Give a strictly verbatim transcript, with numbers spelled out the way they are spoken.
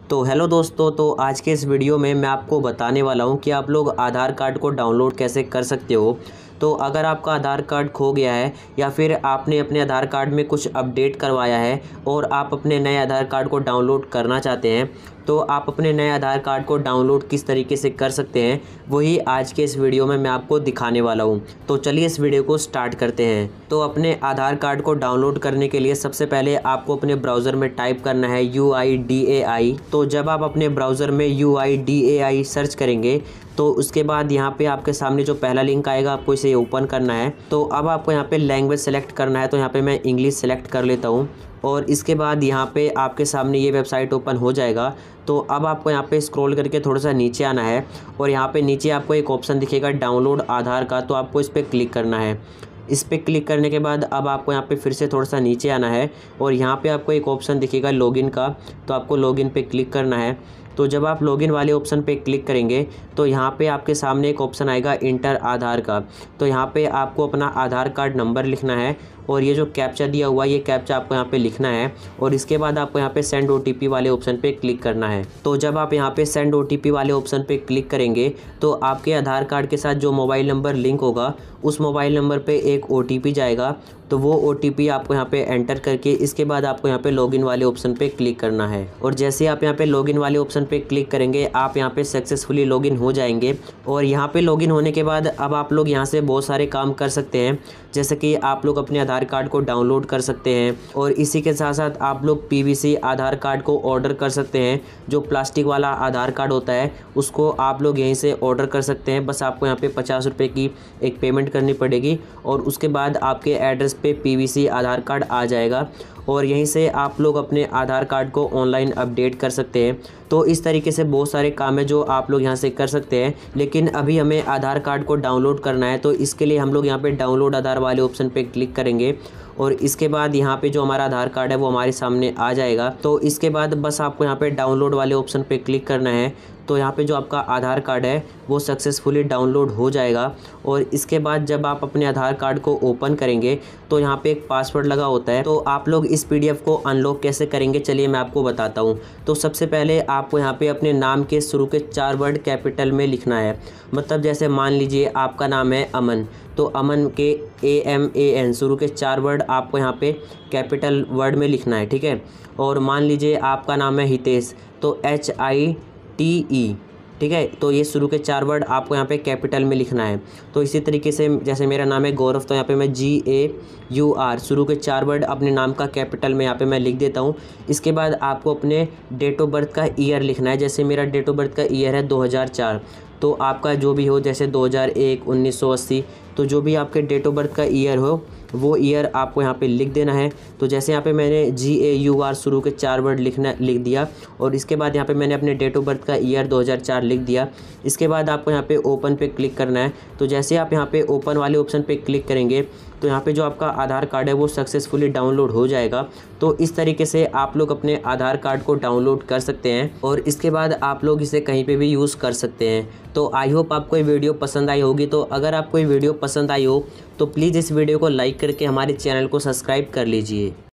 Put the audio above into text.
तो हेलो दोस्तों, तो आज के इस वीडियो में मैं आपको बताने वाला हूं कि आप लोग आधार कार्ड को डाउनलोड कैसे कर सकते हो। तो अगर आपका आधार कार्ड खो गया है या फिर आपने अपने आधार कार्ड में कुछ अपडेट करवाया है और आप अपने नए आधार कार्ड को डाउनलोड करना चाहते हैं, तो आप अपने नए आधार कार्ड को डाउनलोड किस तरीके से कर सकते हैं वही आज के इस वीडियो में मैं आपको दिखाने वाला हूं। तो चलिए इस वीडियो को स्टार्ट करते हैं। तो अपने आधार कार्ड को डाउनलोड करने के लिए सबसे पहले आपको अपने ब्राउज़र में टाइप करना है यू आई डी ए आई। तो जब आप अपने ब्राउज़र में U I D A I search करेंगे तो उसके बाद यहाँ पे आपके सामने जो पहला लिंक आएगा आपको इसे ओपन करना है। तो अब आपको यहाँ पे लैंग्वेज सेलेक्ट करना है, तो यहाँ पे मैं इंग्लिश सेलेक्ट कर लेता हूँ और इसके बाद यहाँ पे आपके सामने ये वेबसाइट ओपन हो जाएगा। तो अब आपको यहाँ पे स्क्रॉल करके थोड़ा सा नीचे आना है और यहाँ पे नीचे आपको एक ऑप्शन दिखेगा डाउनलोड आधार का, तो आपको इस पर क्लिक करना है। इस पर क्लिक करने के बाद अब आपको यहाँ पे फिर से थोड़ा सा नीचे आना है और यहाँ पे आपको एक ऑप्शन दिखेगा लॉगिन का, तो आपको लॉगिन पे क्लिक करना है। तो जब आप लॉगिन वाले ऑप्शन पे क्लिक करेंगे तो यहाँ पे आपके सामने एक ऑप्शन आएगा इंटर आधार का। तो यहाँ पे आपको अपना आधार कार्ड नंबर लिखना है और ये जो कैप्चा दिया हुआ है ये कैप्चा आपको यहाँ पे लिखना है और इसके बाद आपको यहाँ पे सेंड ओटीपी वाले ऑप्शन पे क्लिक करना है। तो जब आप यहाँ पे सेंड ओटीपी वाले ऑप्शन पे क्लिक करेंगे तो आपके आधार कार्ड के साथ जो मोबाइल नंबर लिंक होगा उस मोबाइल नंबर पे एक ओटीपी जाएगा। तो वो ओटीपी आपको यहाँ पे एंटर करके इसके बाद आपको यहाँ पे लॉगिन वाले ऑप्शन पे क्लिक करना है और जैसे आप यहाँ पे लॉगिन वाले ऑप्शन पे क्लिक करेंगे आप यहाँ पे सक्सेसफुली लॉगिन हो जाएंगे। और यहाँ पे लॉगिन होने के बाद अब आप लोग यहाँ से बहुत सारे काम कर सकते हैं, जैसे कि आप लोग अपने आधार कार्ड को डाउनलोड कर सकते हैं और इसी के साथ साथ आप लोग पीवीसी आधार कार्ड को ऑर्डर कर सकते हैं। जो प्लास्टिक वाला आधार कार्ड होता है उसको आप लोग यहीं से ऑर्डर कर सकते हैं। बस आपको यहाँ पे पचास रुपये की एक पेमेंट करनी पड़ेगी और उसके बाद आपके एड्रेस पे पीवीसी आधार कार्ड आ जाएगा और यहीं से आप लोग अपने आधार कार्ड को ऑनलाइन अपडेट कर सकते हैं। तो इस तरीके से बहुत सारे काम है जो आप लोग यहाँ से कर सकते हैं, लेकिन अभी हमें आधार कार्ड को डाउनलोड करना है। तो इसके लिए हम लोग यहाँ पे डाउनलोड आधार वाले ऑप्शन पे क्लिक करेंगे और इसके बाद यहाँ पे जो हमारा आधार कार्ड है वो हमारे सामने आ जाएगा। तो इसके बाद बस आपको यहाँ पे डाउनलोड वाले ऑप्शन पे क्लिक करना है। तो यहाँ पे जो आपका आधार कार्ड है वो सक्सेसफुली डाउनलोड हो जाएगा और इसके बाद जब आप अपने आधार कार्ड को ओपन करेंगे तो यहाँ पे एक पासवर्ड लगा होता है। तो आप लोग इस पीडीएफ को अनलॉक कैसे करेंगे चलिए मैं आपको बताता हूँ। तो सबसे पहले आपको यहाँ पे अपने नाम के शुरू के चार वर्ड कैपिटल में लिखना है। मतलब जैसे मान लीजिए आपका नाम है अमन, तो अमन के ए एम ए एन शुरू के चार वर्ड आपको यहाँ पे कैपिटल वर्ड में लिखना है, ठीक है। और मान लीजिए आपका नाम है हितेश, तो एच आई टी ई, ठीक है। तो ये शुरू के चार वर्ड आपको यहाँ पे कैपिटल में लिखना है। तो इसी तरीके से जैसे मेरा नाम है गौरव, तो यहाँ पे मैं जी ए यू आर शुरू के चार वर्ड अपने नाम का कैपिटल में यहाँ पे मैं लिख देता हूँ। इसके बाद आपको अपने डेट ऑफ बर्थ का ईयर लिखना है। जैसे मेरा डेट ऑफ बर्थ का ईयर है दो हज़ार चार, तो आपका जो भी हो, जैसे दो हज़ार एक, उन्नीस सौ अस्सी, तो जो भी आपके डेट ऑफ बर्थ का ईयर हो वो ईयर आपको यहाँ पे लिख देना है। तो जैसे यहाँ पे मैंने जी ए यू आर शुरू के चार वर्ड लिखना लिख दिया और इसके बाद यहाँ पे मैंने अपने डेट ऑफ बर्थ का ईयर दो हज़ार चार लिख दिया। इसके बाद आपको यहाँ पे ओपन पे क्लिक करना है। तो जैसे आप यहाँ पे ओपन वाले ऑप्शन पे क्लिक करेंगे तो यहाँ पे जो आपका आधार कार्ड है वो सक्सेसफुली डाउनलोड हो जाएगा। तो इस तरीके से आप लोग अपने आधार कार्ड को डाउनलोड कर सकते हैं और इसके बाद आप लोग इसे कहीं पे भी यूज़ कर सकते हैं। तो आई होप आपको ये वीडियो पसंद आई होगी। तो अगर आपको ये वीडियो पसंद आई हो तो प्लीज़ इस वीडियो को लाइक करके हमारे चैनल को सब्सक्राइब कर लीजिए।